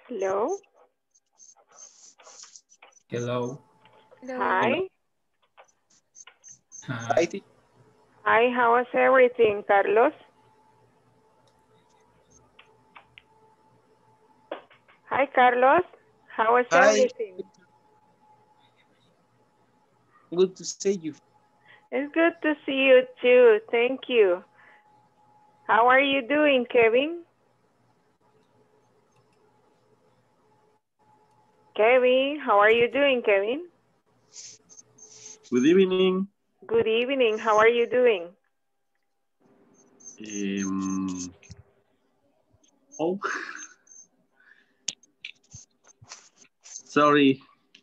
Hello. Hello. Hi. Hi. Hi, how is everything, Carlos? Hi, Carlos. How is Hi, everything? good to see you. It's good to see you too. Thank you. How are you doing, Kevin? Kevin, how are you doing, Kevin? Good evening. Good evening. How are you doing? Oh, sorry.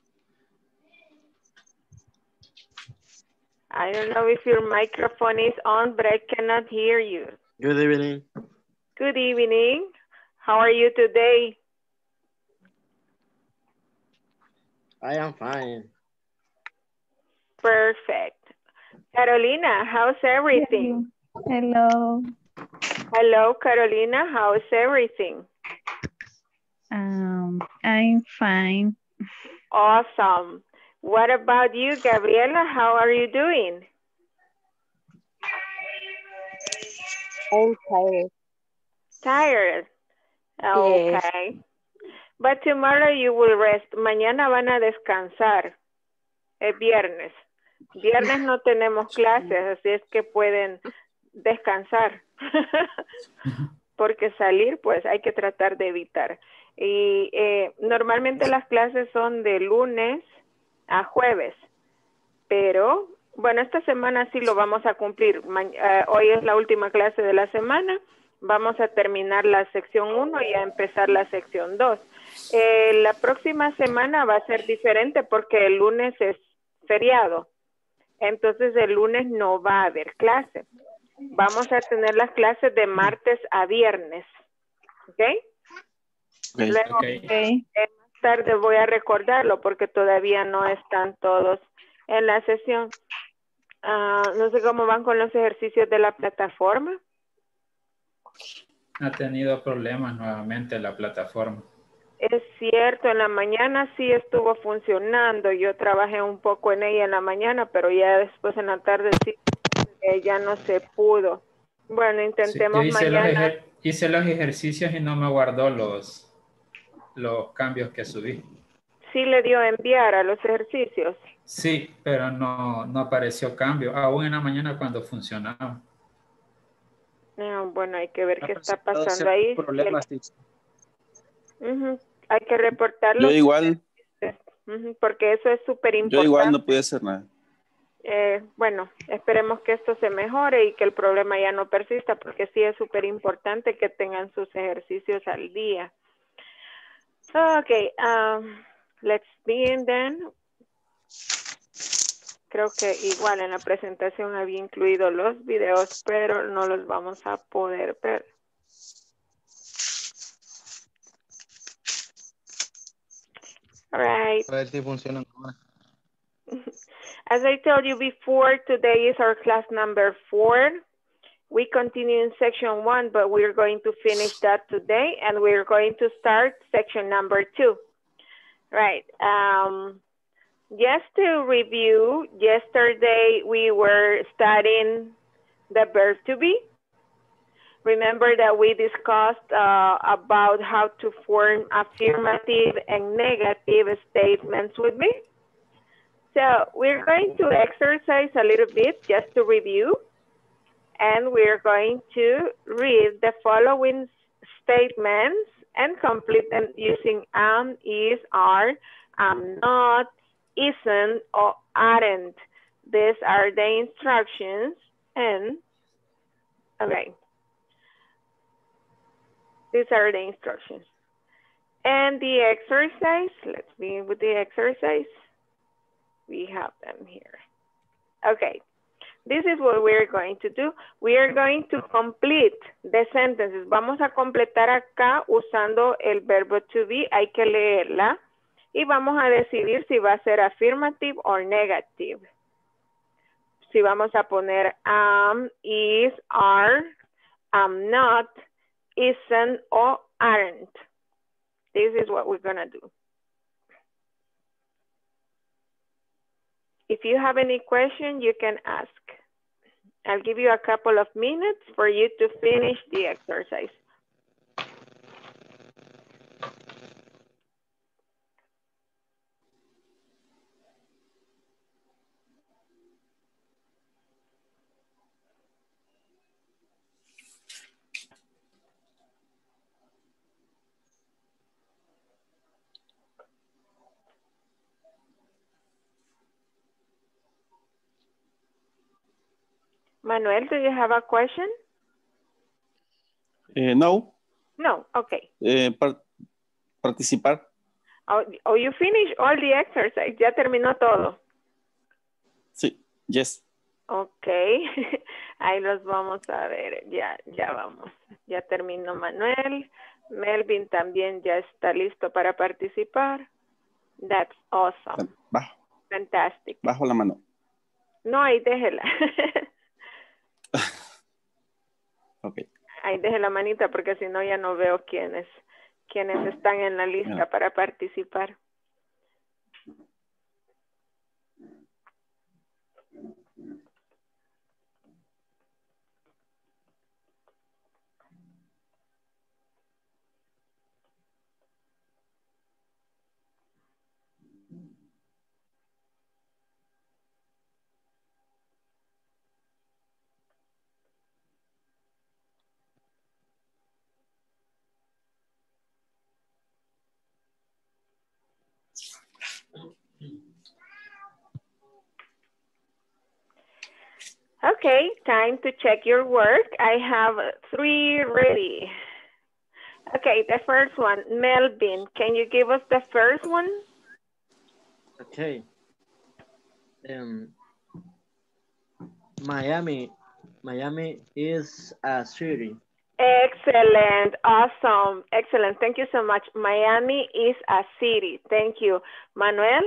I don't know if your microphone is on, but I cannot hear you. Good evening. Good evening. How are you today? I am fine. Perfect. Carolina, how's everything? Hello. Hello, Carolina. How's everything? I'm fine. Awesome. What about you, Gabriela? How are you doing? I'm tired. Tired. Yes. Okay. But tomorrow you will rest. Mañana van a descansar. Es viernes. Viernes no tenemos clases, así es que pueden descansar. Porque salir, pues hay que tratar de evitar. Y normalmente las clases son de lunes a jueves. Pero, bueno, esta semana sí lo vamos a cumplir. Hoy es la última clase de la semana. Vamos a terminar la sección 1 y a empezar la sección 2. La próxima semana va a ser diferente porque el lunes es feriado. Entonces el lunes no va a haber clase. Vamos a tener las clases de martes a viernes. ¿Ok? Luego, más tarde voy a recordarlo porque todavía no están todos en la sesión. No sé cómo van con los ejercicios de la plataforma. Ha tenido problemas nuevamente la plataforma. Es cierto, en la mañana sí estuvo funcionando. Yo trabajé un poco en ella en la mañana, pero ya después en la tarde sí, ya no se pudo. Bueno, intentemos Sí, yo mañana. hice los ejercicios y no me guardó los cambios que subí. Sí le dio a enviar a los ejercicios. Sí, pero no apareció cambio, aún en la mañana cuando funcionaba. Bueno, hay que ver qué está pasando ahí. Problemas, Hay que reportarlo. Yo igual. Porque eso es súper importante. Yo igual no pude hacer nada. Bueno, esperemos que esto se mejore y que el problema ya no persista, porque sí es súper importante que tengan sus ejercicios al día. Okay, let's begin then. Creo que igual en la presentación había incluido los videos, pero no los vamos a poder ver. All right. A ver si funcionan. As I told you before, today is our class number 4. We continue in section 1, but we're going to finish that today, and we're going to start section number 2. Right. Just to review, yesterday we were studying the verb to be. Remember that we discussed about how to form affirmative and negative statements with me? So we're going to exercise a little bit just to review. And we're going to read the following statements and complete them using am, is, are, am not, isn't, or aren't. These are the instructions. And, okay. These are the instructions. And the exercise, let's begin with the exercise. We have them here. Okay. This is what we're going to do. We are going to complete the sentences. Vamos a completar acá usando el verbo to be. Hay que leerla. Y vamos a decidir si va a ser affirmative o negative. Si vamos a poner am, is, are, am not, isn't o aren't. this is what we're gonna do. If you have any question, you can ask. I'll give you a couple of minutes for you to finish the exercise. Manuel, do you have a question? No. No, okay. Participar. Oh, you finished all the exercise. Ya terminó todo. Sí, yes. Ok. Ahí los vamos a ver. Ya vamos. Ya terminó Manuel. Melvin también ya está listo para participar. That's awesome. Bajo. Fantastic. Bajo la mano. No, ahí déjela. Ok. Ahí deje la manita porque si no ya no veo quiénes están en la lista para participar. Okay, time to check your work. I have 3 ready. Okay, the first one, Melvin, can you give us the first one? Okay. Miami is a city. Excellent, awesome, excellent. Thank you so much. Miami is a city. Thank you. Manuel?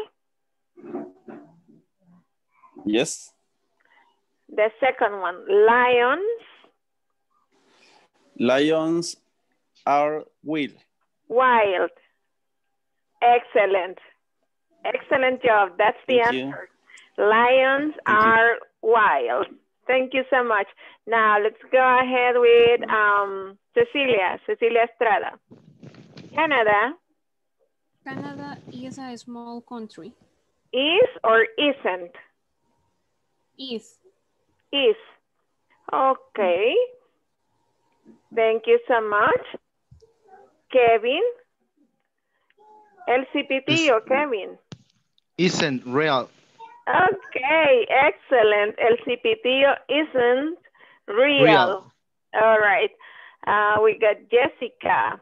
Yes. The second one, lions. Lions are wild. Wild. Excellent. Excellent job. That's the Thank answer. Lions are wild. Thank you so much. Now let's go ahead with Cecilia Estrada. Canada. Canada is a small country. Is or isn't? Is. Is. Okay. Thank you so much. Kevin. LCPT or Kevin? Isn't real. Okay, excellent. El cipitillo isn't real. All right. We got Jessica.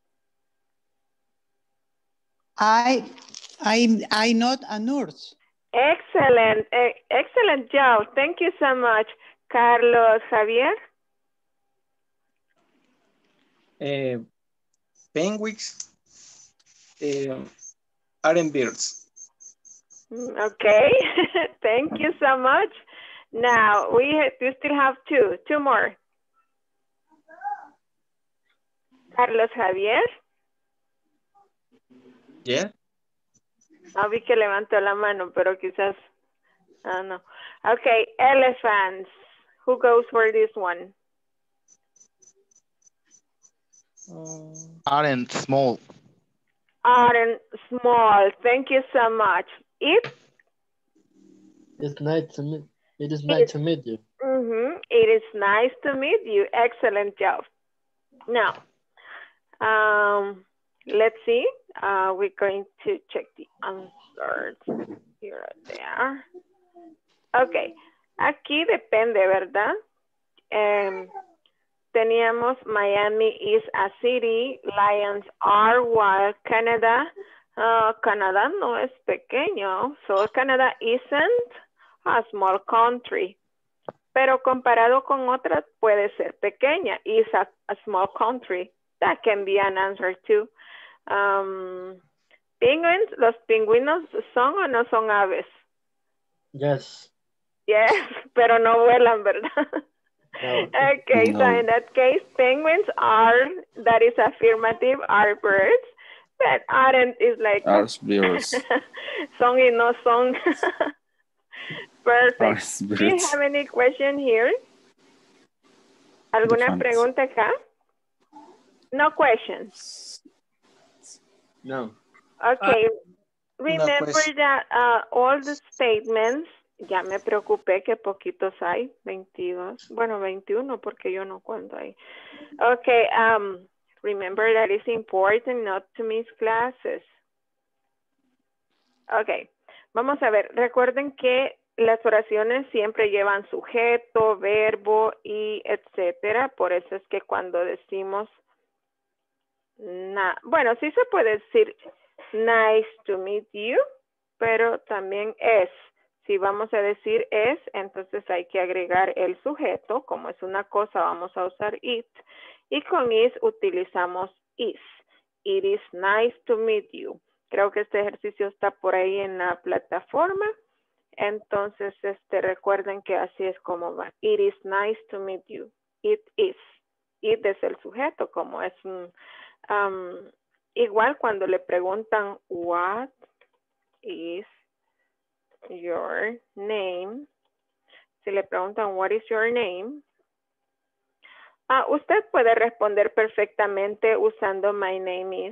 I'm not a nurse. Excellent. Excellent job. Thank you so much. Carlos Javier. Penguins aren't birds. Okay. Thank you so much. Now we still have two more. Carlos Javier. Yeah. Vi que levantó la mano, pero quizás, no. Okay, elephants. Who goes for this one? Aren't small. Aren't small. Thank you so much. It is nice to meet. It is nice to meet you. It is nice to meet you. Excellent job. Now, let's see. We're going to check the answers here or there. Okay. Aquí depende, ¿verdad? Teníamos Miami is a city, lions are wild, Canada. Canadá no es pequeño, so Canada isn't a small country. Pero comparado con otras puede ser pequeña, is a small country. That can be an answer too. Penguins, ¿los pingüinos son o no son aves? Yes. Yes, pero no vuelan, ¿verdad? No. Okay, No. so in that case, penguins are, that is affirmative, are birds. But aren't is like Aren't. song y no song. Perfect. Do you Aren't. have any question here? ¿Alguna Different. pregunta acá? No questions. No. Okay. No Remember question. that all the statements, ya me preocupé que poquitos hay, 22, bueno 21 porque yo no cuento ahí. Okay, remember that it's important not to miss classes. Okay, vamos a ver, recuerden que las oraciones siempre llevan sujeto, verbo y etcétera, por eso es que cuando decimos, bueno, sí se puede decir nice to meet you, pero también es. Si vamos a decir es, entonces hay que agregar el sujeto. Como es una cosa, vamos a usar it. Y con is utilizamos is. It is nice to meet you. Creo que este ejercicio está por ahí en la plataforma. Entonces, recuerden que así es como va. It is nice to meet you. It is. It es el sujeto, como es un... igual cuando le preguntan what is your name, si le preguntan what is your name, usted puede responder perfectamente usando my name is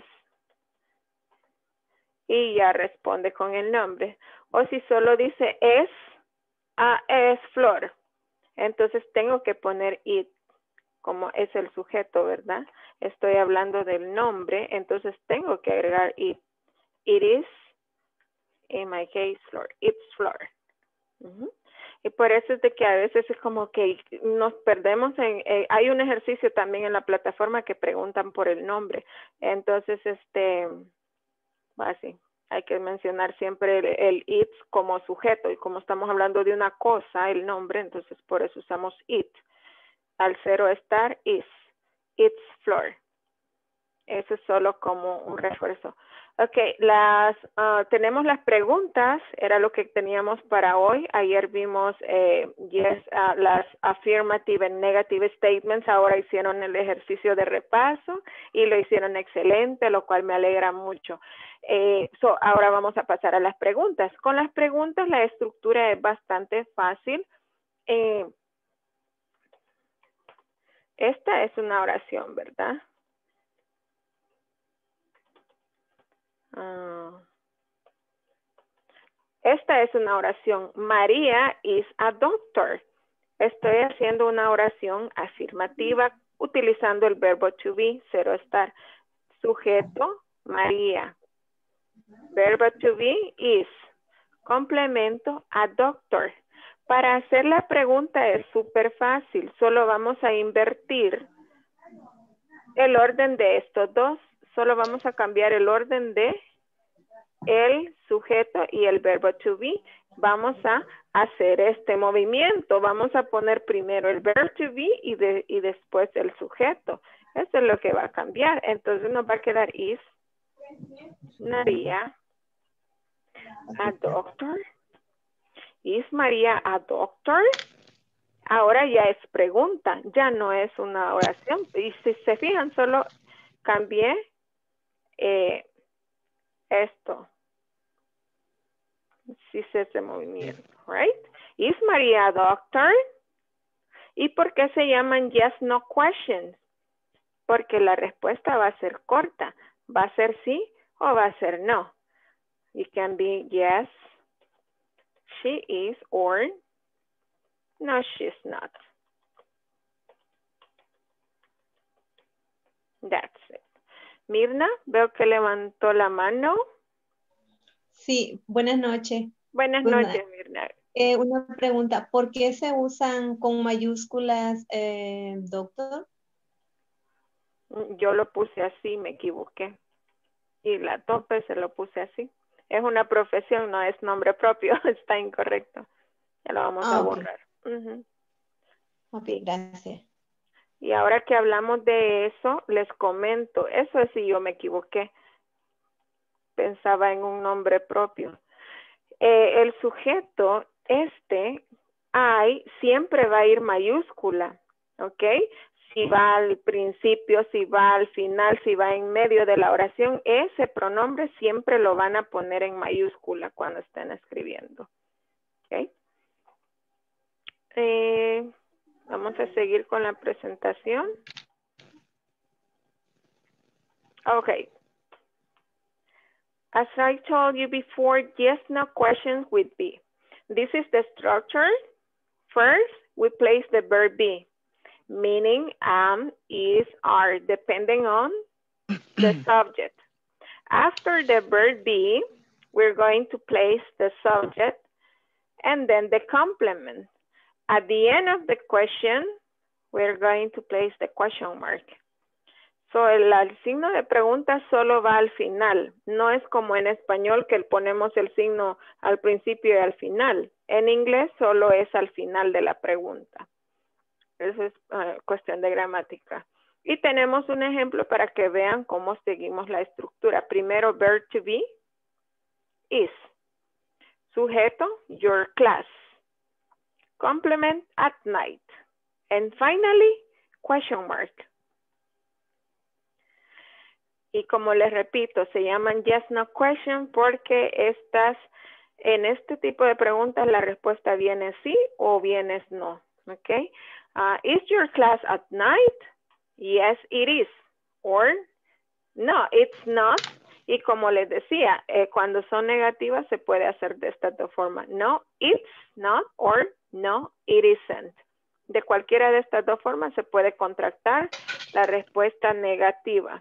y ya responde con el nombre. O si solo dice es Flor, entonces tengo que poner it como es el sujeto, ¿verdad? Estoy hablando del nombre, entonces tengo que agregar it. It is, in my case, Flor. It's Flor. Y por eso es de que a veces es como que nos perdemos en... hay un ejercicio también en la plataforma que preguntan por el nombre. Entonces, así, hay que mencionar siempre el it como sujeto. Y como estamos hablando de una cosa, el nombre, entonces por eso usamos it. Al cero estar is. It's Flor. Eso es solo como un refuerzo. Ok, tenemos las preguntas, era lo que teníamos para hoy. Ayer vimos las affirmative and negative statements, ahora hicieron el ejercicio de repaso y lo hicieron excelente, lo cual me alegra mucho. Ahora vamos a pasar a las preguntas. Con las preguntas la estructura es bastante fácil. Esta es una oración, ¿verdad? Esta es una oración. María is a doctor. Estoy haciendo una oración afirmativa utilizando el verbo to be, cero estar. Sujeto, María. Verbo to be is. Complemento, a doctor. Para hacer la pregunta es súper fácil. Solo vamos a invertir el orden de estos dos. Solo vamos a cambiar el orden de el sujeto y el verbo to be. Vamos a hacer este movimiento. Vamos a poner primero el verbo to be y después el sujeto. Eso es lo que va a cambiar. Entonces nos va a quedar is María a doctor. ¿Is María a doctor? Ahora ya es pregunta, ya no es una oración. Y si se fijan, solo cambié esto. Si se hace movimiento, right? ¿Is María a doctor? ¿Y por qué se llaman yes, no questions? Porque la respuesta va a ser corta. ¿Va a ser sí o va a ser no? It can be yes, she is, or no, she's not. That's it. Mirna, veo que levantó la mano. Sí, buenas noches. Buenas noches, Mirna. Una pregunta, ¿por qué se usan con mayúsculas, doctor? Yo lo puse así, me equivoqué. Y la tope se lo puse así. Es una profesión, no es nombre propio, está incorrecto. Ya lo vamos a borrar. Ok, gracias. Y ahora que hablamos de eso, les comento, eso es si yo me equivoqué. Pensaba en un nombre propio. El sujeto, I, siempre va a ir mayúscula, ¿ok? si va al principio, si va al final, si va en medio de la oración, ese pronombre siempre lo van a poner en mayúscula cuando estén escribiendo. ¿Ok? Vamos a seguir con la presentación. Okay. As I told you before, yes, no questions with be. This is the structure. First, we place the verb be, meaning am, is, are, depending on the subject. After the verb be, we're going to place the subject and then the complement. At the end of the question, we're going to place the question mark. So el signo de pregunta solo va al final. No es como en español que ponemos el signo al principio y al final. En inglés solo es al final de la pregunta. Eso es cuestión de gramática. Y tenemos un ejemplo para que vean cómo seguimos la estructura. Primero, verb to be, is. Sujeto, your class. Complement, at night. And finally, question mark. Y como les repito, se llaman yes, no question porque en este tipo de preguntas la respuesta viene sí o viene no. Okay. Is your class at night? Yes, it is. Or no, it's not. Y como les decía, cuando son negativas se puede hacer de estas dos formas. No, it's not. Or no, it isn't. De cualquiera de estas dos formas se puede contractar la respuesta negativa.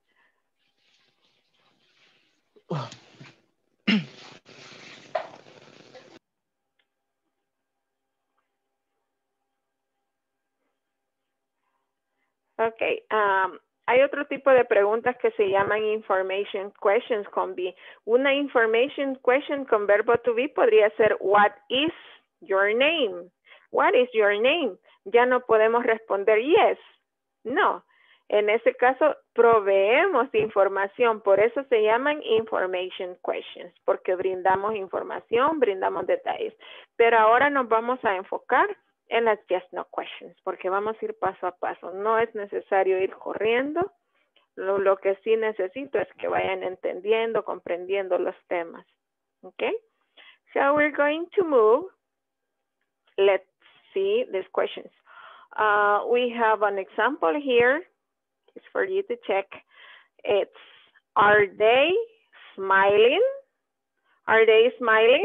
Ok, hay otro tipo de preguntas que se llaman information questions con be. Una information question con verbo to be podría ser what is your name? What is your name? Ya no podemos responder yes, no. En ese caso proveemos información, por eso se llaman information questions, porque brindamos información, brindamos detalles. Pero ahora nos vamos a enfocar en las yes, no questions, porque vamos a ir paso a paso. No es necesario ir corriendo. Lo que sí necesito es que vayan entendiendo, comprendiendo los temas. Okay? So we're going to move. Let's see these questions. We have an example here. It's for you to check. It's, are they smiling? Are they smiling?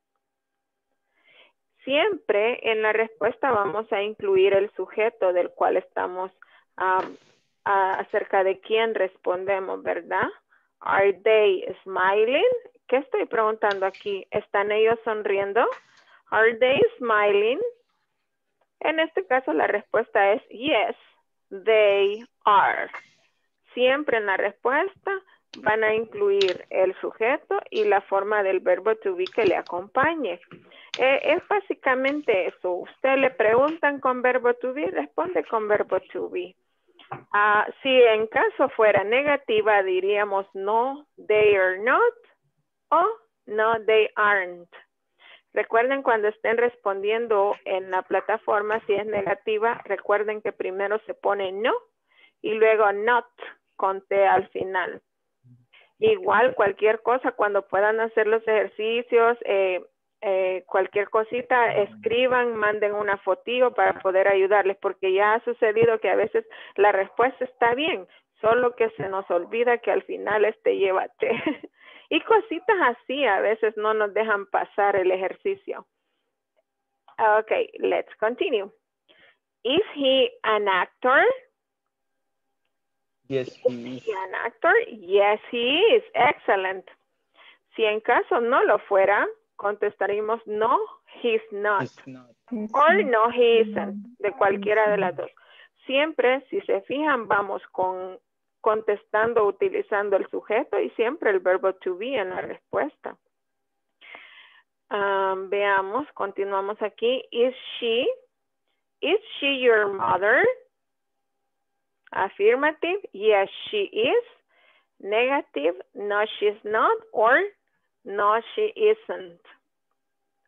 Siempre en la respuesta vamos a incluir el sujeto del cual estamos acerca de quién respondemos, ¿verdad? Are they smiling? ¿Qué estoy preguntando aquí? ¿Están ellos sonriendo? Are they smiling? En este caso la respuesta es yes, they are. Siempre en la respuesta van a incluir el sujeto y la forma del verbo to be que le acompañe. Es básicamente eso. Usted le preguntan con verbo to be, responde con verbo to be. Si en caso fuera negativa, diríamos no, they are not, o no, they aren't. Recuerden cuando estén respondiendo en la plataforma, si es negativa, recuerden que primero se pone no y luego not con T al final. Igual cualquier cosa, cuando puedan hacer los ejercicios, cualquier cosita, escriban, manden una fotillo para poder ayudarles, porque ya ha sucedido que a veces la respuesta está bien, solo que se nos olvida que al final lleva T. Y cositas así a veces no nos dejan pasar el ejercicio. Okay, let's continue. Is he an actor? Yes, he is. Is he an actor? Yes, he is. Excellent. Si en caso no lo fuera, contestaríamos no, he's not. He's not. Or no, he isn't. De cualquiera de las dos. Siempre, si se fijan, vamos contestando utilizando el sujeto y siempre el verbo to be en la respuesta. Veamos, continuamos aquí. Is she your mother? Affirmative, yes, she is. Negative, no, she's not, or no, she isn't.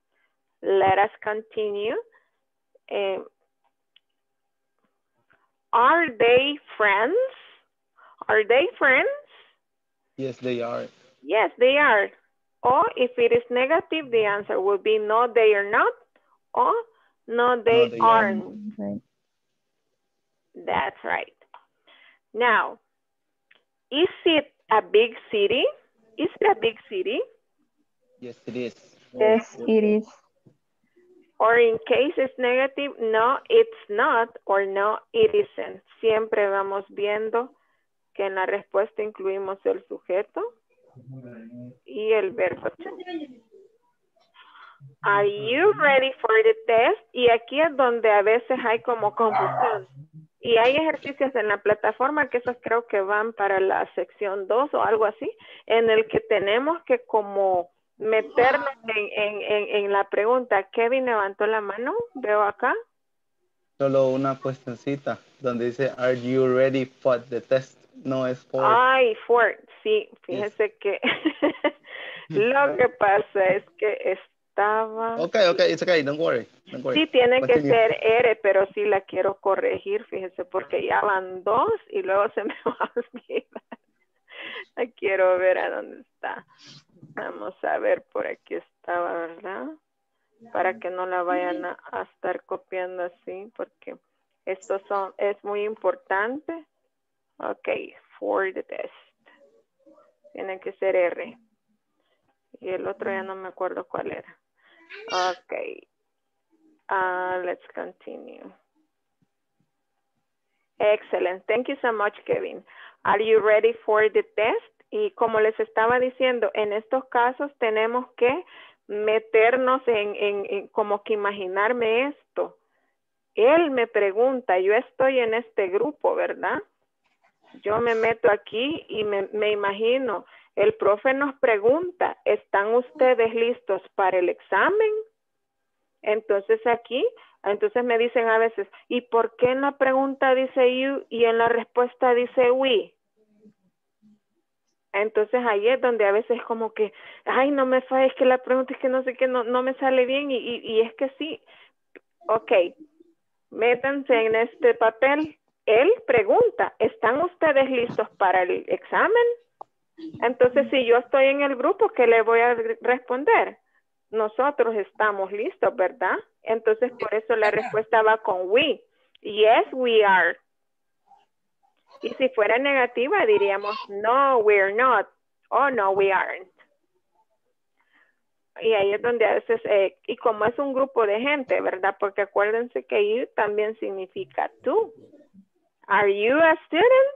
Let us continue. Are they friends? Are they friends? Yes, they are. Yes, they are. Or if it is negative, the answer would be no, they are not. Or no, they aren't. Right. That's right. Now, is it a big city? Is it a big city? Yes, it is. Yes, it is. Or in case it's negative, no, it's not, or no, it isn't. Siempre vamos viendo que en la respuesta incluimos el sujeto y el verbo to. Are you ready for the test? Y aquí es donde a veces hay como confusión. Y hay ejercicios en la plataforma que esos creo que van para la sección 2 o algo así, en el que tenemos que como meternos en la pregunta. Kevin levantó la mano, veo acá. Solo una cuestioncita donde dice, are you ready for the test? No es for. Ay, for, sí, fíjese que lo que pasa es que estaba... Ok, it's okay, don't worry. Sí, tiene Continue. que ser R, pero sí la quiero corregir, fíjese, porque ya van 2 y luego se me va a olvidar. La quiero ver a dónde está. Vamos a ver, por aquí estaba, ¿verdad? Para que no la vayan a estar copiando así, porque estos es muy importante. Ok, for the test. Tiene que ser R. Y el otro ya no me acuerdo cuál era. Ok. Let's continue. Excellent. Thank you so much, Kevin. Are you ready for the test? Y como les estaba diciendo, en estos casos tenemos que meternos en como que imaginarme esto. Él me pregunta, yo estoy en este grupo, ¿verdad? Yo me meto aquí y me imagino, el profe nos pregunta, ¿están ustedes listos para el examen? Entonces aquí, entonces me dicen a veces, ¿y por qué en la pregunta dice you y en la respuesta dice we? Entonces ahí es donde a veces como que, ay, no me falles, que la pregunta es que no sé qué, no me sale bien y es que sí. Ok, métanse en este papel. Él pregunta, ¿están ustedes listos para el examen? Entonces si yo estoy en el grupo, ¿qué le voy a responder? Nosotros estamos listos, ¿verdad? Entonces por eso la respuesta va con we. Yes, we are. Y si fuera negativa diríamos, no, we're not. Oh, no, we aren't. Y ahí es donde a veces, y como es un grupo de gente, ¿verdad? Porque acuérdense que you también significa tú. Are you a student?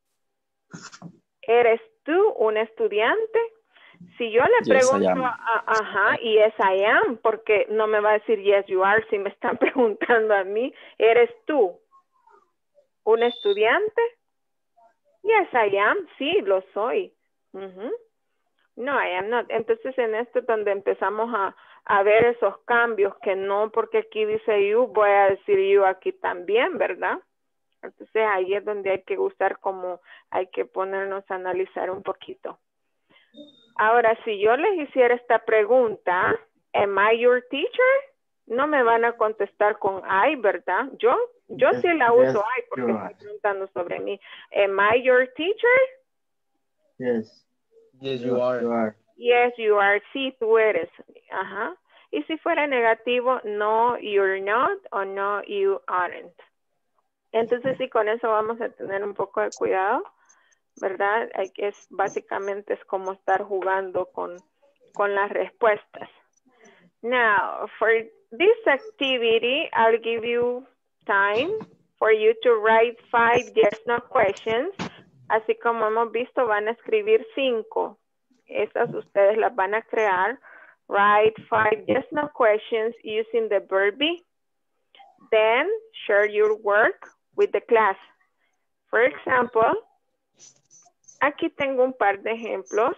¿Eres tú un estudiante? Si yo le pregunto, ajá, y yes, I am, porque no me va a decir yes, you are, si me están preguntando a mí, ¿eres tú un estudiante? Yes, I am. Sí, lo soy. No, I am not. Entonces, en esto es donde empezamos a ver esos cambios, que no porque aquí dice you, voy a decir you aquí también, ¿verdad? Entonces, ahí es donde hay que usar como, hay que ponernos a analizar un poquito. Ahora, si yo les hiciera esta pregunta, am I your teacher? No me van a contestar con I, ¿verdad? Yo sí la uso I porque están preguntando sobre mí. Am I your teacher? Yes. Yes, you are. Yes, you are. Sí, tú eres. Ajá. Y si fuera negativo, no, you're not, o no, you aren't. Entonces, sí, con eso vamos a tener un poco de cuidado, ¿verdad? Básicamente es como estar jugando con las respuestas. Now, for this activity, I'll give you time for you to write 5 yes/no questions. Así como hemos visto, van a escribir 5. Esas ustedes las van a crear. Write 5 yes/no questions using the verb be. Then, share your work with the class. For example, aquí tengo un par de ejemplos.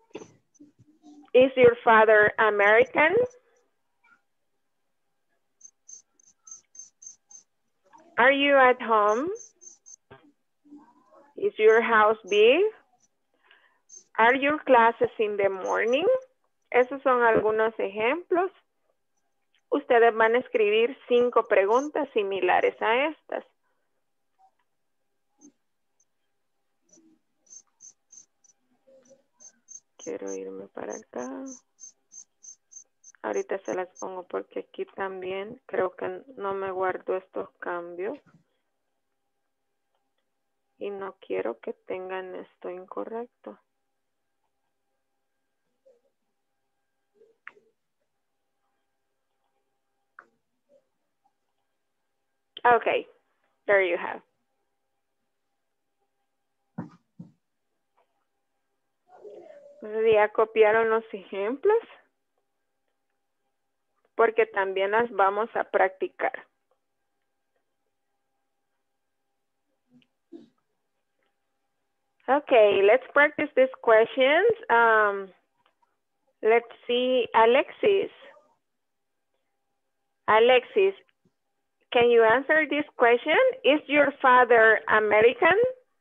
Is your father American? Are you at home? Is your house big? Are your classes in the morning? Esos son algunos ejemplos. Ustedes van a escribir 5 preguntas similares a estas. quiero irme para acá. Ahorita se las pongo porque aquí también creo que no me guardo estos cambios. Y no quiero que tengan esto incorrecto. Okay, there you have. Entonces ya copiaron los ejemplos porque también las vamos a practicar. Okay, let's practice these questions. Let's see, Alexis. Alexis, can you answer this question? Is your father American?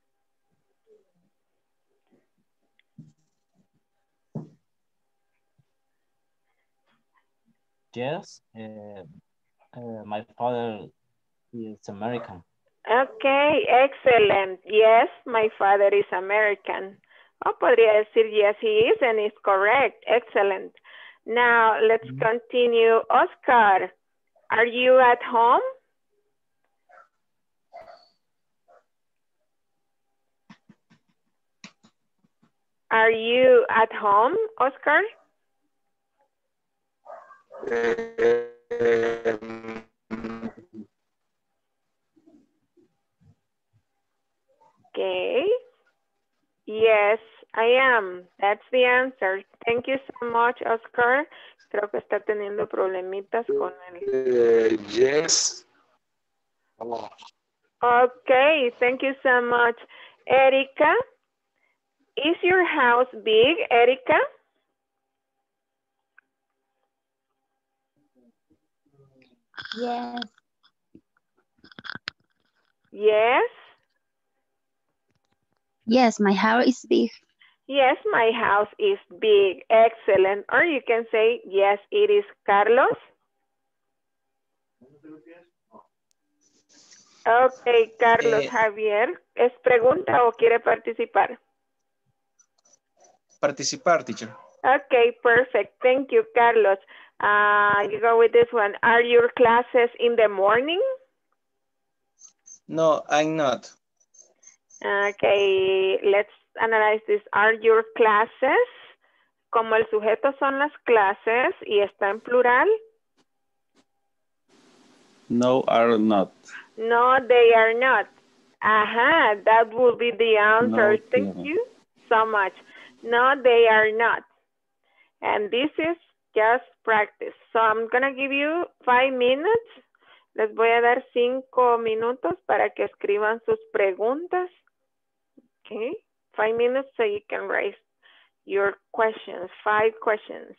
Yes, my father is American. Okay, excellent. Yes, my father is American. O podría decir yes, he is, and it's correct. Excellent. Now, let's continue. Oscar, are you at home? Are you at home, Oscar? Okay. Yes, I am. That's the answer. Thank you so much, Oscar. Creo que está teniendo problemitas con el... Yes. Oh. Okay, thank you so much. Erika, is your house big, Erika? Yes. Yes? Yes, my house is big. Yes, my house is big. Excellent. Or you can say, yes, it is, Carlos. Okay, Carlos Javier, ¿es pregunta o quiere participar? Participar, teacher. Okay, perfect. Thank you, Carlos. You go with this one. Are your classes in the morning? No, I'm not. Okay, let's analyze this. Are your classes? Como el sujeto son las clases y está en plural. No, are not. No, they are not. Aha, that would be the answer. No, Thank you so much. No, they are not. And this is just practice. So I'm going to give you 5 minutes. Les voy a dar 5 minutos para que escriban sus preguntas. Okay, 5 minutes so you can raise your questions, 5 questions.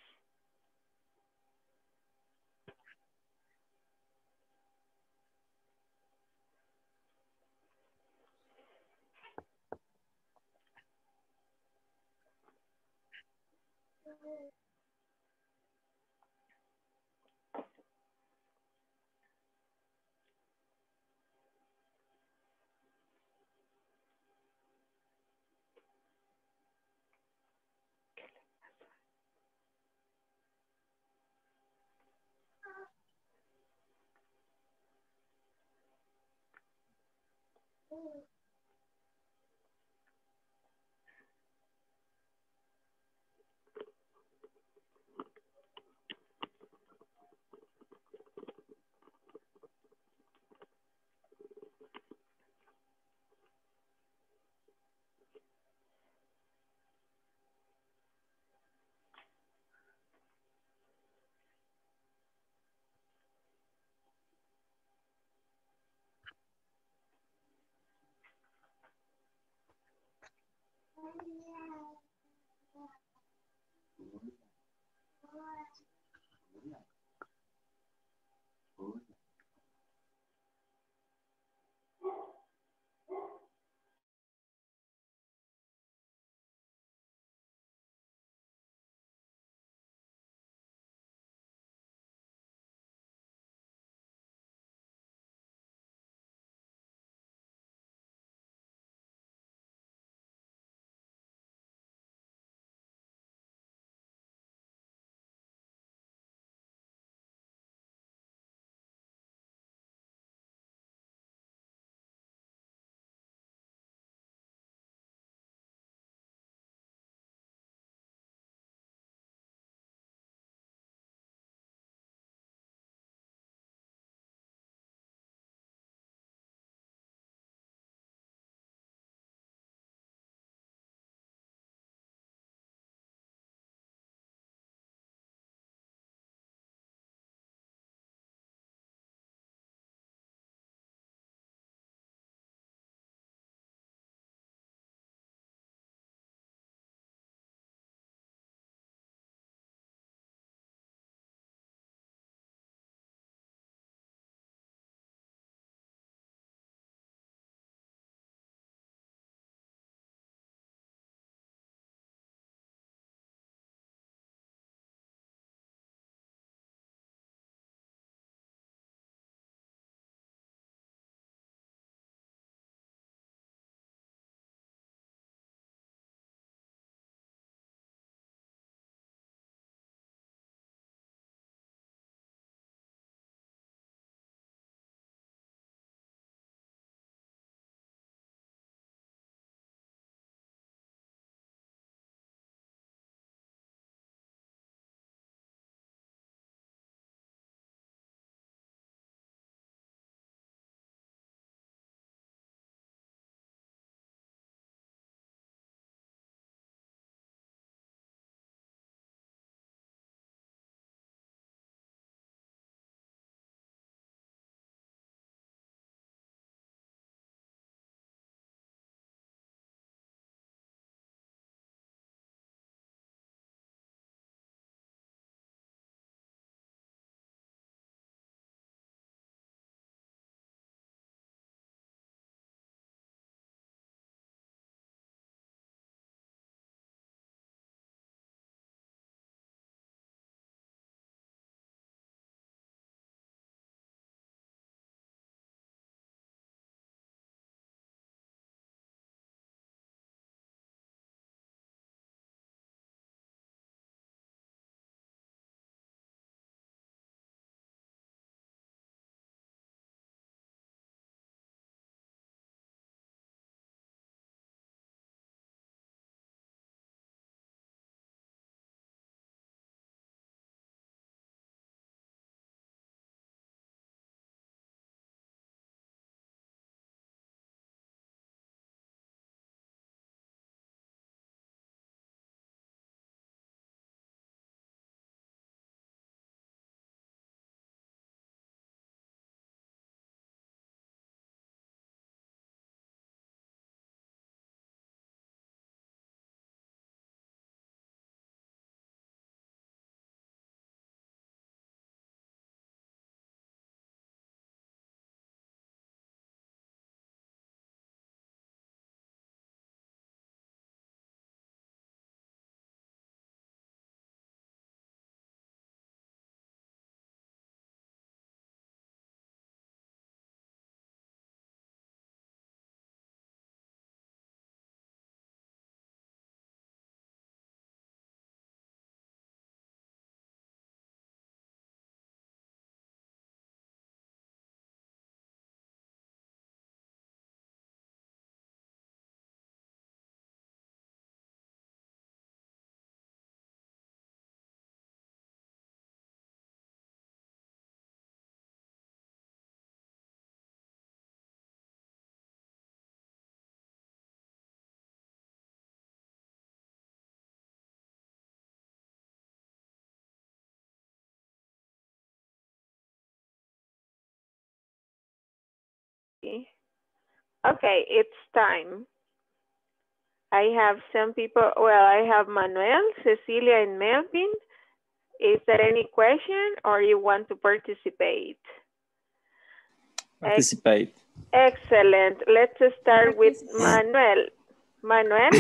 Okay, it's time. I have some people, well, I have Manuel, Cecilia, and Melvin. Is there any question or you want to participate? Participate. Excellent. Let's start with Manuel. Manuel?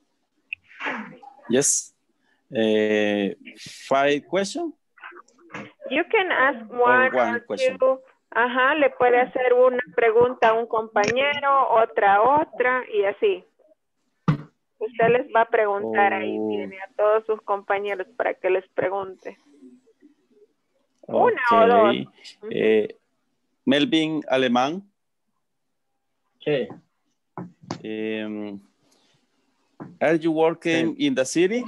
Yes. 5 questions? You can ask one or question. two. Ajá, le puede hacer una pregunta a un compañero, otra, y así. Usted les va a preguntar, ahí tiene a todos sus compañeros para que les pregunte. Una o dos. Melvin, alemán. Okay. Are you working in the city?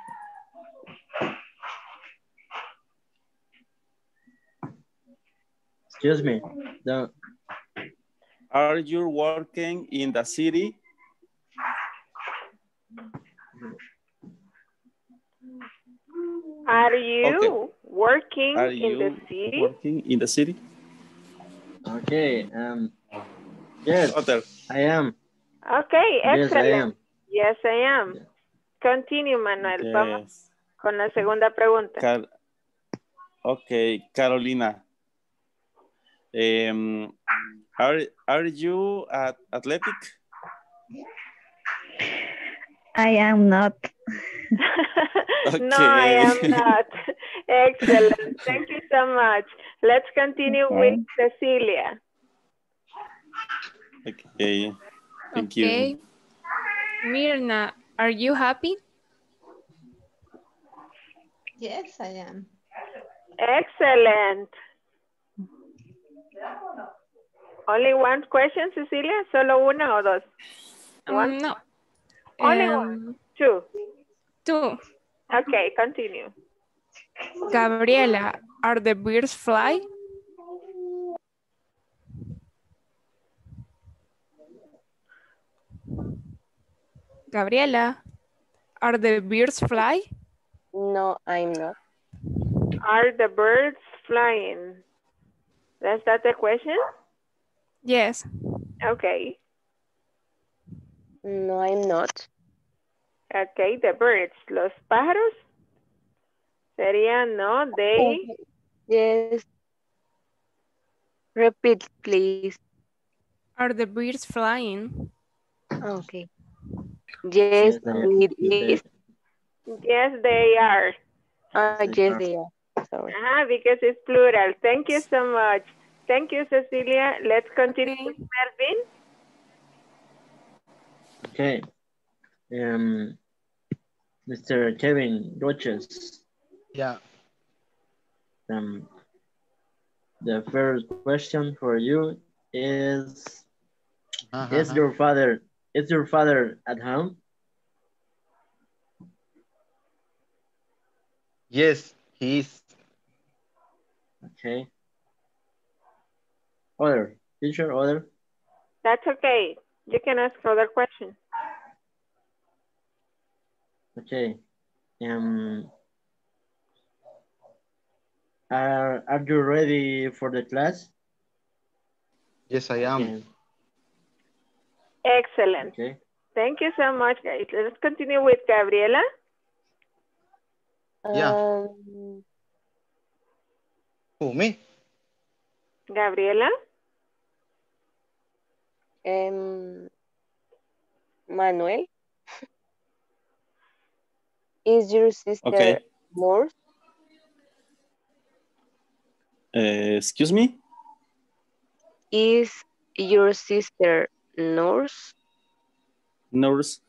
Excuse me. No. Are you working in the city? Are you working Are in the city? Working in the city? Okay. Yes, Other. I am. Okay, excellent. Yes, I am. Yes, I am. Continue, Manuel. Yes. Vamos con la segunda pregunta. Okay, Carolina. Are you athletic? I am not. Okay. No, I am not. Excellent. Thank you so much. Let's continue with Cecilia. Okay. Thank you. Mirna, are you happy? Yes, I am. Excellent. Only one question, Cecilia? ¿Solo una o dos? One? No. Only one. Two. Okay, continue. Gabriela, are the birds fly? Gabriela, are the birds fly? No, I'm not. Are the birds flying? Is that the question? Yes. Okay. No, I'm not. Okay, the birds. Los pájaros serían, no, they. Yes. Repeat, please. Are the birds flying? Okay. Yes, it is. Yes, they are. Yes, they are. Sorry. Because it's plural. Thank you so much. Thank you, Cecilia. Let's continue with Melvin. Okay. Mr. Kevin Roches. Yeah. The first question for you is your father at home? Yes, he is. Okay. Teacher, other? That's okay. You can ask other questions. Okay. Are you ready for the class? Yes, I am. Okay. Excellent. Okay. Thank you so much, guys. Let's continue with Gabriela. Yeah. Who, me? Gabriela. Manuel, is your sister nurse? Excuse me? Is your sister nurse? Nurse.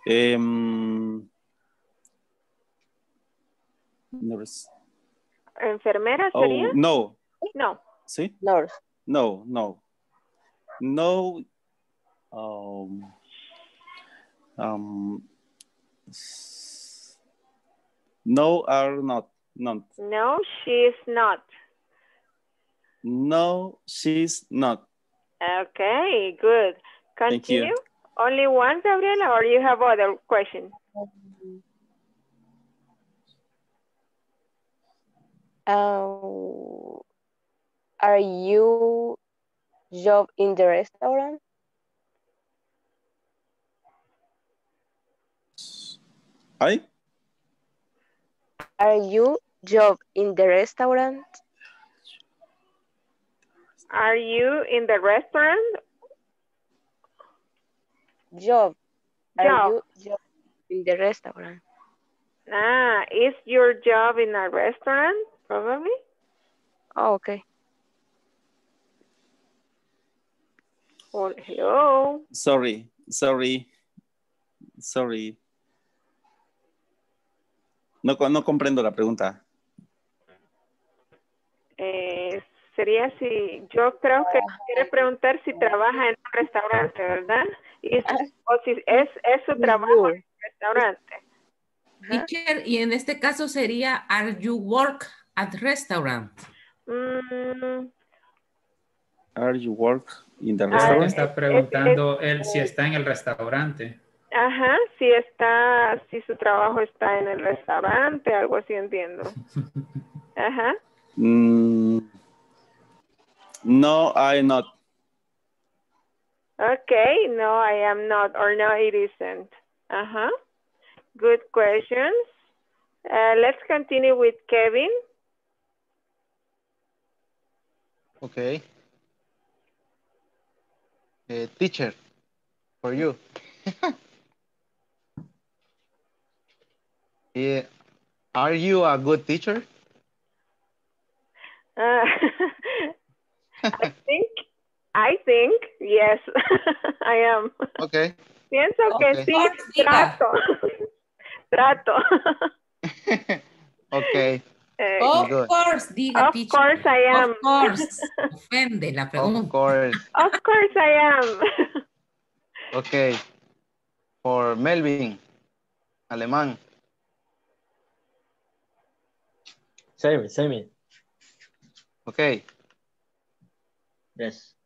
Nurse. ¿Enfermera sería? No. No. ¿Sí? Nurse. No. No, are not. None. No, she's not. No, she's not. Okay, good. Continue. Thank you. Only one, Gabriela, or you have other questions? Are you job in the restaurant? I? Are you job in the restaurant? Are you in the restaurant? Job. Are Job. you job in the restaurant? Is your job in a restaurant? Probably. Oh, okay. Oh, hello. Sorry. No comprendo la pregunta. Sería si, yo creo que quiere preguntar si trabaja en un restaurante, ¿verdad? O si es su trabajo en un restaurante. Teacher, y en este caso sería, are you work at restaurant? Are you work in the Creo que restaurant? está preguntando él si está en el restaurante. Ajá, si su trabajo está en el restaurante, algo así entiendo. Ajá. No, I'm not. Okay, no, I am not, or no, it isn't. Uh-huh. Good questions. Let's continue with Kevin. Okay. Teacher, for you. Are you a good teacher? I think, yes, I am. Okay. Pienso que sí, trato. Okay. Of course, diga, teacher. Of course I am. Of course. Ofende la pregunta. Of course. Of course I am. Okay. For Melvin, alemán. Same. Okay. Yes.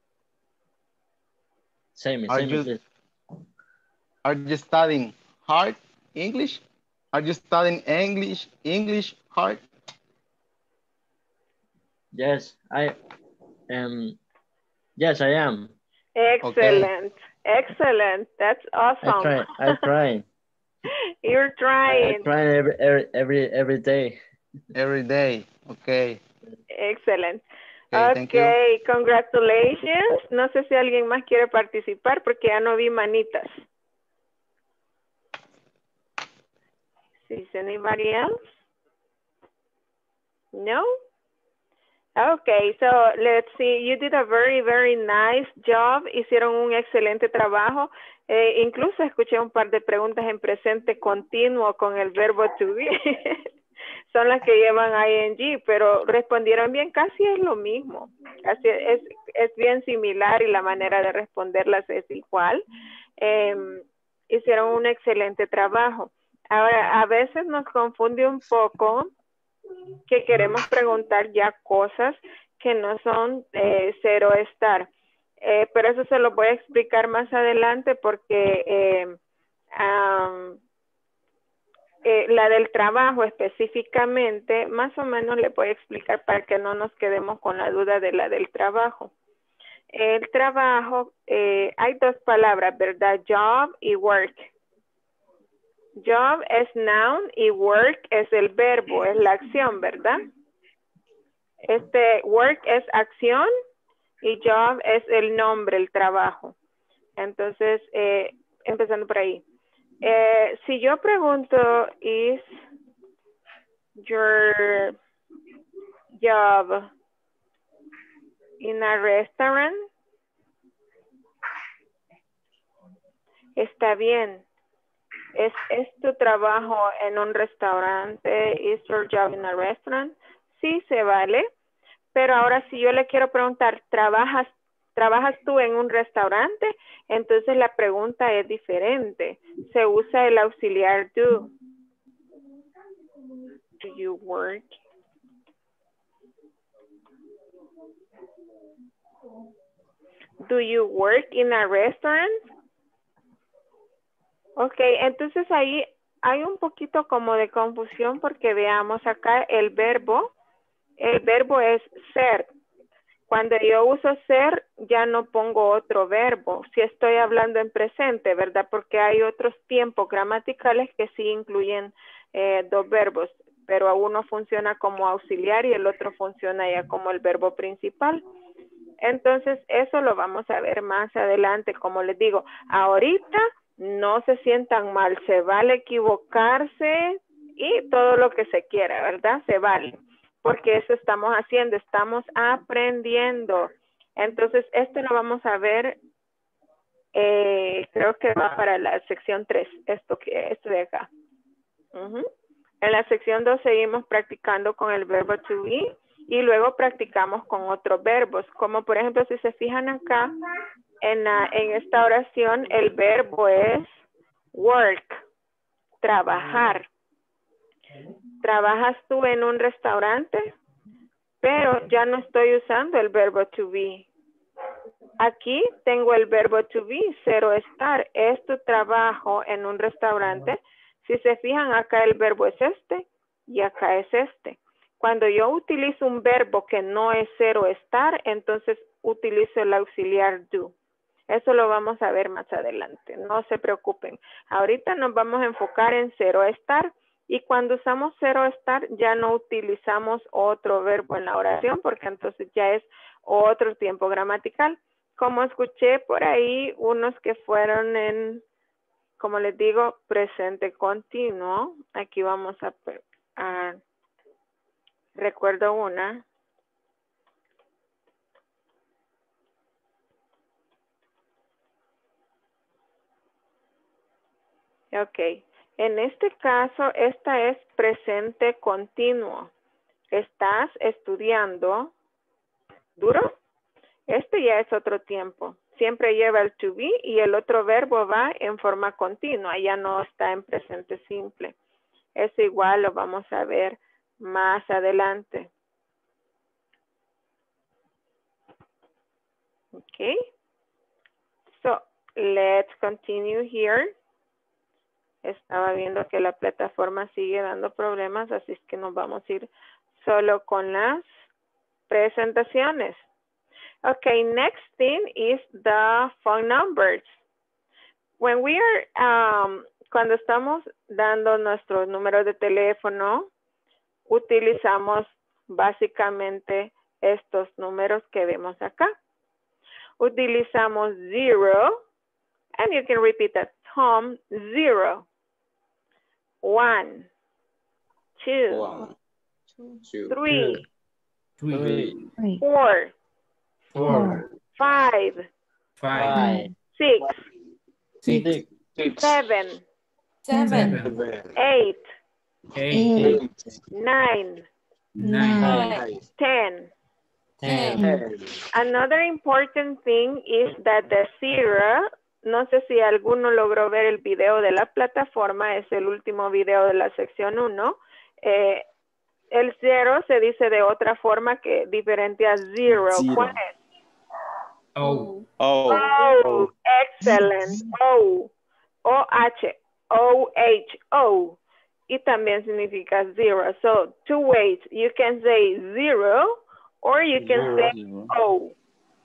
Same, please. Are you studying hard English? Are you studying English hard? Yes, I am. Yes, I am. Excellent. Okay. Excellent. That's awesome. I try. You're trying. I try every day. Every day. Okay. Excellent. Okay, thank you. Congratulations. No sé si alguien más quiere participar porque ya no vi manitas. Is anybody else? No? Okay, so let's see. You did a very, very nice job. Hicieron un excelente trabajo. Incluso escuché un par de preguntas en presente continuo con el verbo to be. Son las que llevan ing, pero respondieron bien. Casi es lo mismo. Casi es bien similar y la manera de responderlas es igual. Hicieron un excelente trabajo. Ahora, a veces nos confunde un poco que queremos preguntar ya cosas que no son cero estar. Pero eso se lo voy a explicar más adelante porque la del trabajo específicamente, más o menos le voy a explicar para que no nos quedemos con la duda de la del trabajo. El trabajo, hay dos palabras, ¿verdad? Job y work. Job es noun y work es el verbo, es la acción, ¿verdad? Work es acción y job es el nombre, el trabajo. Entonces, empezando por ahí. Si yo pregunto, is your job in a restaurant? Está bien. ¿Es tu trabajo en un restaurante? Is your job in a restaurant? Sí, se vale. Pero ahora si yo le quiero preguntar, ¿trabajas tú en un restaurante? Entonces la pregunta es diferente. Se usa el auxiliar do. Do you work? Do you work in a restaurant? Ok, entonces ahí hay un poquito como de confusión porque veamos acá el verbo es ser. Cuando yo uso ser, ya no pongo otro verbo. Si estoy hablando en presente, ¿verdad? Porque hay otros tiempos gramaticales que sí incluyen dos verbos, pero uno funciona como auxiliar y el otro funciona ya como el verbo principal. Entonces, eso lo vamos a ver más adelante. Como les digo, ahorita no se sientan mal, se vale equivocarse y todo lo que se quiera, ¿verdad? Se vale, porque eso estamos haciendo, estamos aprendiendo. Entonces, esto lo vamos a ver, creo que va para la sección 3, esto de acá. En la sección 2 seguimos practicando con el verbo to be y luego practicamos con otros verbos, como por ejemplo, si se fijan acá, en esta oración el verbo es work, trabajar. Trabajas tú en un restaurante, pero ya no estoy usando el verbo to be. Aquí tengo el verbo to be, 0 estar. Es tu trabajo en un restaurante. Si se fijan, acá el verbo es este y acá es este. Cuando yo utilizo un verbo que no es 0 estar, entonces utilizo el auxiliar do. Eso lo vamos a ver más adelante. No se preocupen. Ahorita nos vamos a enfocar en 0 estar. Y cuando usamos 0 estar, ya no utilizamos otro verbo en la oración, porque entonces ya es otro tiempo gramatical. Como escuché por ahí, unos que fueron en, como les digo, presente continuo. Aquí vamos a recuerdo una. Ok. En este caso, esta es presente continuo. ¿Estás estudiando duro? Este ya es otro tiempo. Siempre lleva el to be y el otro verbo va en forma continua. Ya no está en presente simple. Eso igual lo vamos a ver más adelante. Ok. So, let's continue here. Estaba viendo que la plataforma sigue dando problemas, así es que nos vamos a ir solo con las presentaciones. Okay, next thing is the phone numbers. When we are, cuando estamos dando nuestro número de teléfono, utilizamos básicamente estos números que vemos acá. Utilizamos 0, and you can repeat at home, 0. 1, 2, 3, 4, 5, 6, 7, 8, 9, 10. Another important thing is that the 0, no sé si alguno logró ver el video de la plataforma, es el último video de la sección 1. El 0 se dice de otra forma que diferente a 0. ¿Cuál es? Oh. Oh, excellent. O. O-H. O-H. O. Y también significa 0. So, two ways. You can say 0 or you can say O.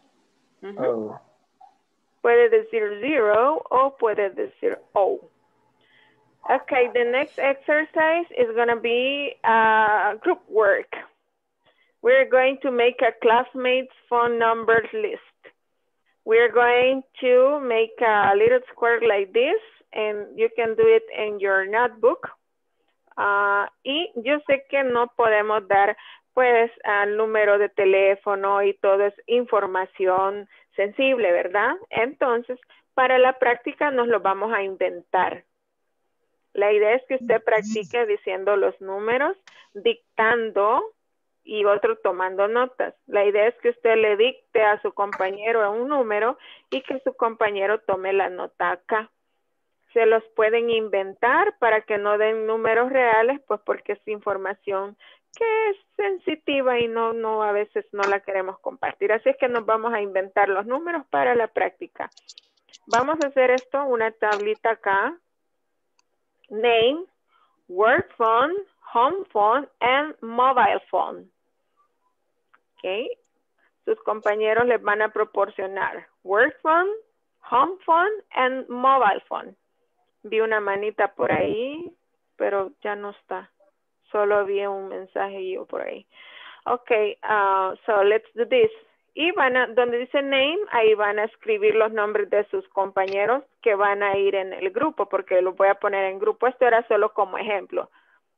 Puede decir 0 o puede decir O. Okay, the next exercise is going to be group work. We're going to make a classmates phone numbers list. We're going to make a little square like this, and you can do it in your notebook. Y yo sé que no podemos dar pues al número de teléfono y todo es información sensible, ¿verdad? Entonces, para la práctica nos lo vamos a inventar. La idea es que usted practique diciendo los números, dictando y otro tomando notas. La idea es que usted le dicte a su compañero un número y que su compañero tome la nota acá. Se los pueden inventar para que no den números reales, pues porque es información que es sensitiva y no a veces no la queremos compartir. Así es que nos vamos a inventar los números para la práctica. Vamos a hacer esto, una tablita acá. Name, work phone, home phone, and mobile phone. Okay. sus compañeros les van a proporcionar work phone, home phone, and mobile phone. Vi una manita por ahí, pero ya no está. Solo vi un mensaje yo por ahí. Okay, so let's do this. Y donde dice name, ahí van a escribir los nombres de sus compañeros que van a ir en el grupo, porque los voy a poner en grupo. Esto era solo como ejemplo.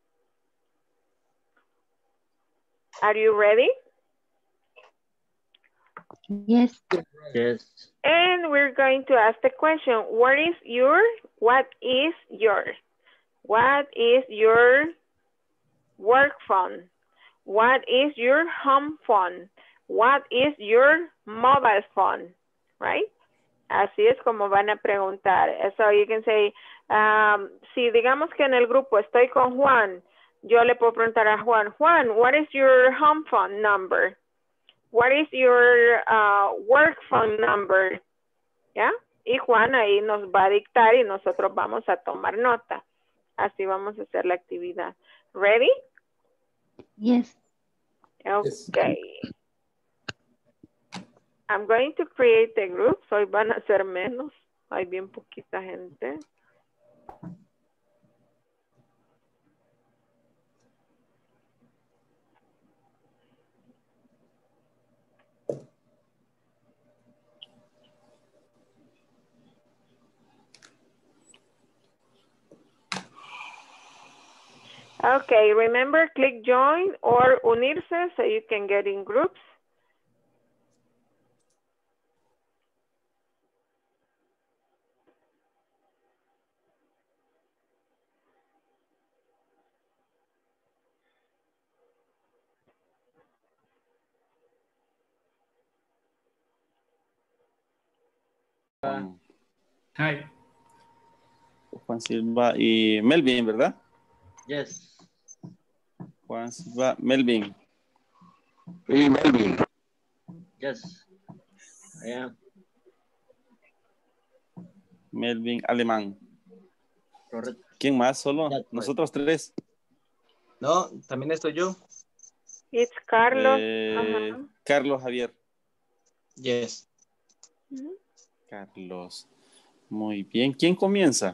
Are you ready? Yes. Yes. And we're going to ask the question, what is your work phone? What is your home phone? What is your mobile phone? Right? Así es como van a preguntar. So you can say, si digamos que en el grupo estoy con Juan, yo le puedo preguntar a Juan, Juan, what is your home phone number? What is your work phone number? ¿Ya? Y Juan ahí nos va a dictar y nosotros vamos a tomar nota. Así vamos a hacer la actividad. Ready? Yes. Okay. I'm going to create a group. Hoy van a ser menos. Hay bien poquita gente. Okay, remember, click join or unirse so you can get in groups. Hi. Juan Silva y Melvin, ¿verdad? Yes. Juan Silva, Melvin. Y Melvin. Yes. I am. Melvin Alemán. Correcto. ¿Quién más? Solo That's right. nosotros tres. No, también estoy yo. It's Carlos. Carlos Javier. Yes. Carlos. Muy bien. ¿Quién comienza?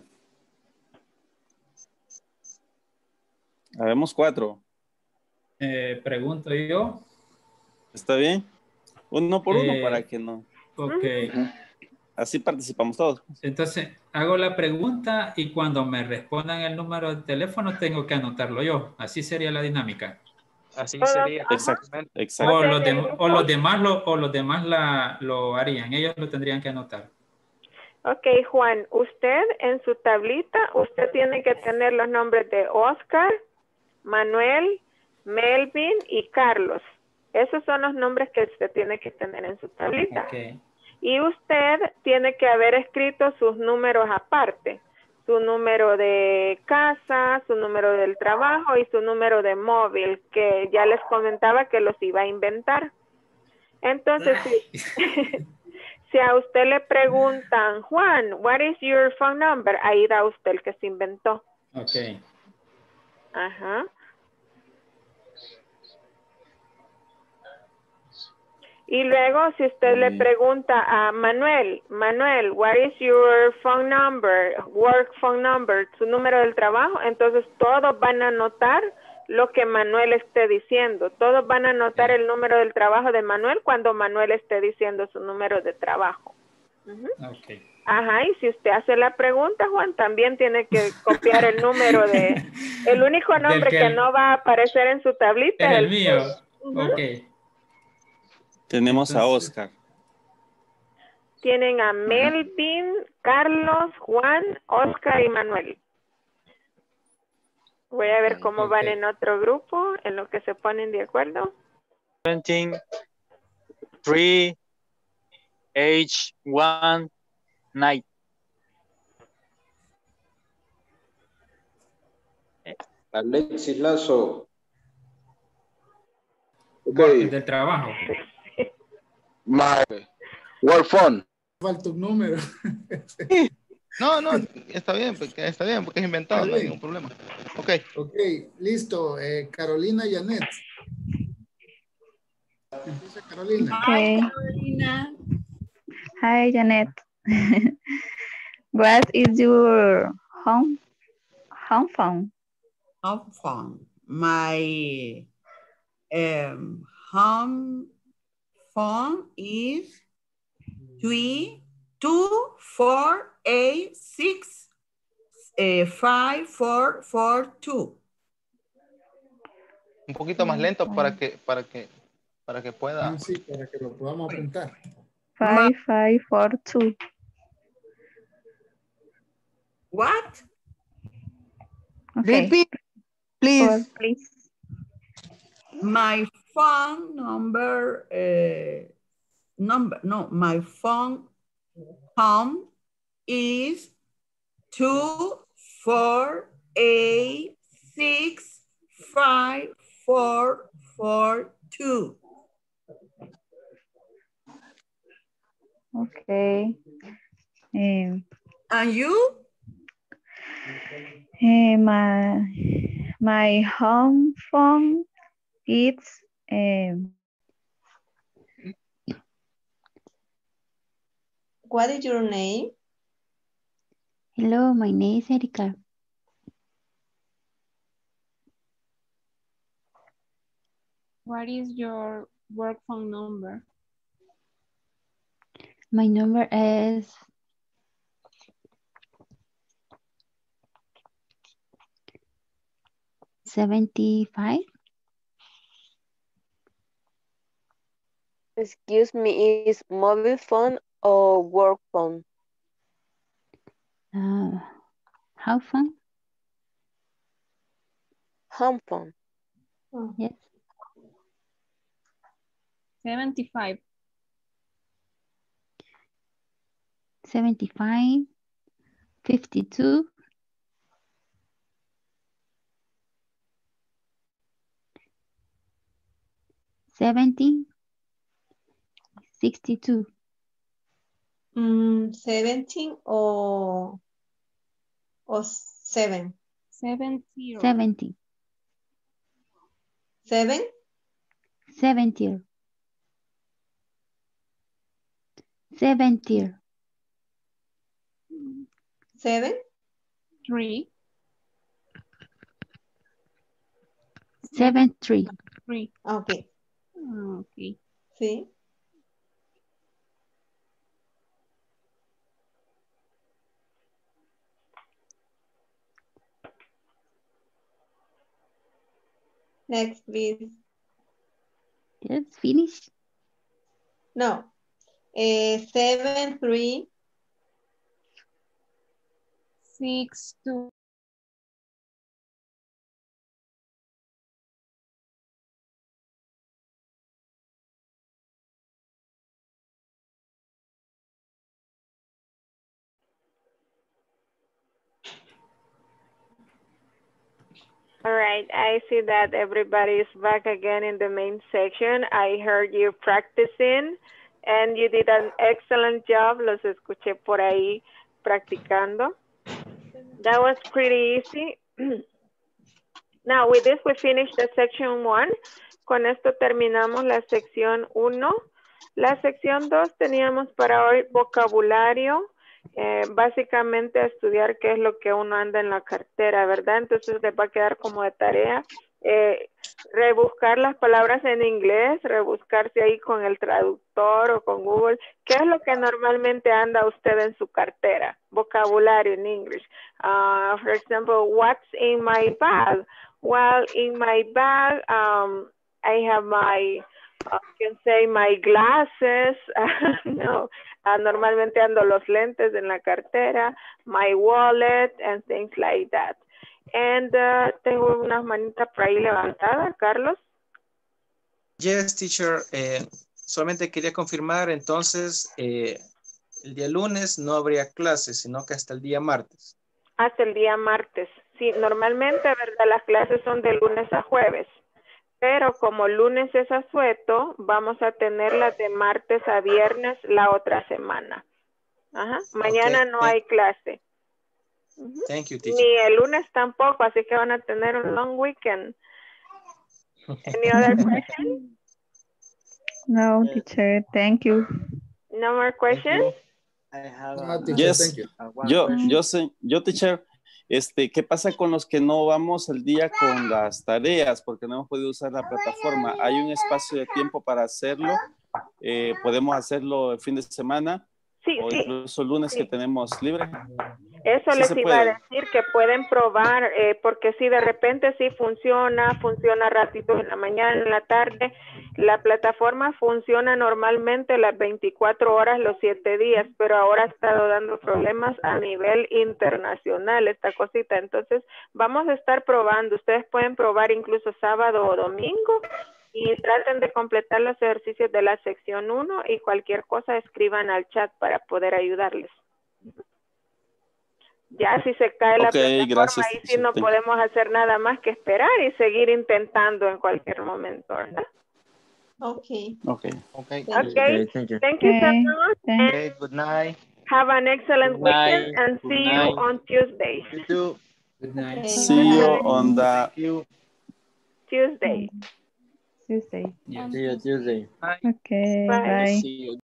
Habemos 4. Pregunto yo. ¿Está bien? Uno por uno para que no. Ok. Así participamos todos. Entonces, hago la pregunta y cuando me respondan el número de teléfono tengo que anotarlo yo. Así sería la dinámica. Así sería. Exactamente. O los demás lo harían. Ellos lo tendrían que anotar. Ok, Juan, usted en su tablita, usted tiene que tener los nombres de Oscar, Manuel, Melvin y Carlos. Esos son los nombres que usted tiene que tener en su tablita. Okay. Y usted tiene que haber escrito sus números aparte. Su número de casa, su número del trabajo y su número de móvil, que ya les comentaba que los iba a inventar. Entonces, si a usted le preguntan, Juan, what is your phone number? Ahí da usted el que se inventó. Ok. Ajá. Y luego, si usted le pregunta a Manuel, what is your phone number, work phone number, su número del trabajo, entonces todos van a anotar lo que Manuel esté diciendo. Todos van a anotar el número del trabajo de Manuel cuando Manuel esté diciendo su número de trabajo. Okay. Ajá, y si usted hace la pregunta, Juan, también tiene que copiar el número de... El único nombre que no va a aparecer en su tablita es el mío. Ok. Tenemos a Oscar. Tienen a Melvin, Carlos, Juan, Oscar y Manuel. Voy a ver cómo van en otro grupo, en lo que se ponen de acuerdo. 17, 3, age 1, night. Alexis Lazo. Okay. Del trabajo. My work phone. Falta un número. No, está bien porque es inventado, no hay ningún problema. Ok, listo. Carolina Janet. Dice Carolina. Okay. Carolina. Hi, Janet. What is your home phone? Home phone. My home phone is 324865442. Un poquito más lento para que pueda. Ah, sí, para que lo podamos apuntar. 5542. What? Okay. Repeat, please. Please. My phone number, my phone home is 248654442. Okay. And you? My home phone is What is your name? Hello, my name is Erika. What is your work phone number? My number is 75. Excuse me, is mobile phone or work phone? How phone? Home phone. Yes. 75. 75, 52, 70, 62. 17 or 7? 70. 70. 7? 70. 70. 7? 3. 73. 3. Okay. Okay. Sí. Next, please. Yes, finish. No. 7, 3. 6, 2. All right, I see that everybody is back again in the main section. I heard you practicing and you did an excellent job. Los escuché por ahí practicando. That was pretty easy. Now, with this, we finish the section 1. Con esto terminamos la sección 1. La sección 2 teníamos para hoy vocabulario. Básicamente estudiar qué es lo que uno anda en la cartera, ¿verdad? Entonces les va a quedar como de tarea rebuscar las palabras en inglés, rebuscarse ahí con el traductor o con Google. ¿Qué es lo que normalmente anda usted en su cartera? Vocabulario en English. For example, what's in my bag? Well, in my bag, I have my, can say my glasses. No, normalmente ando los lentes en la cartera, my wallet and things like that. And tengo unas manitas por ahí levantadas, Carlos. Yes, teacher. Solamente quería confirmar, entonces, el día lunes no habría clases, sino que hasta el día martes. Hasta el día martes. Sí, normalmente, ¿verdad? Las clases son de lunes a jueves. Pero como lunes es asueto, vamos a tenerlas de martes a viernes la otra semana. Ajá. Mañana Okay, no hay clase. Thank you, teacher. Ni el lunes tampoco, así que van a tener un long weekend. Any other question? No, teacher, thank you. No more questions? No, teacher, Yes. thank you. Yo, teacher, ¿qué pasa con los que no vamos al día con las tareas porque no hemos podido usar la plataforma? ¿Hay un espacio de tiempo para hacerlo? ¿Podemos hacerlo el fin de semana? Sí, o incluso el lunes que tenemos libre. Eso Sí les se iba a puede. decir, que pueden probar, porque si de repente sí funciona ratitos en la mañana, en la tarde. La plataforma funciona normalmente las 24 horas, los 7 días, pero ahora ha estado dando problemas a nivel internacional esta cosita. Entonces, vamos a estar probando. Ustedes pueden probar incluso sábado o domingo y traten de completar los ejercicios de la sección 1 y cualquier cosa escriban al chat para poder ayudarles. Ya si se cae la plataforma, gracias. ahí sí no podemos hacer nada más que esperar y seguir intentando en cualquier momento, ¿verdad? Okay. Okay. Okay. Okay. Thank you. Thank you so much. And Okay, good night. have an excellent Good night. weekend and Good see night. you on Tuesday. You too. Good night. Okay. See you on the Tuesday. Tuesday. See you Tuesday. Okay, Bye. bye. See you.